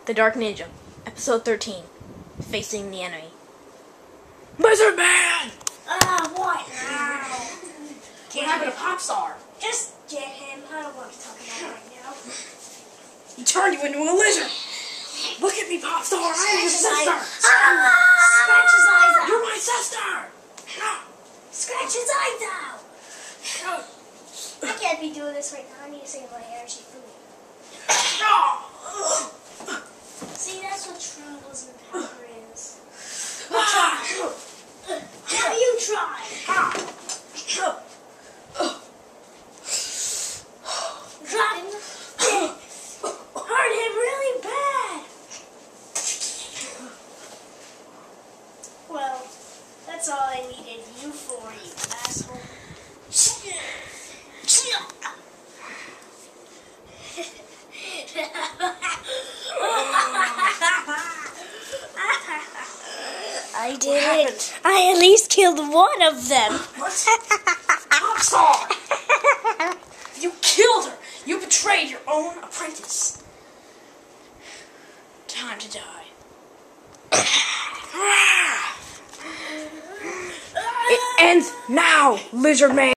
The Dark Ninja, Episode 13, Facing the Enemy. Lizard Man! What? What happened to Popstar? Just get him. I don't want to talk about it right now. He turned you into a lizard! Look at me, Popstar! I am your sister! Scratch his eyes out. You're my sister! Scratch his eyes out. I can't be doing this right now. I need to save my energy food. See, that's what true lizard power is. Now you try. Drop him. Hurt him really bad. Well, that's all I needed you for, you asshole. I did it. I at least killed one of them. Popstar! You killed her! You betrayed your own apprentice. Time to die. It ends now, Lizard Man!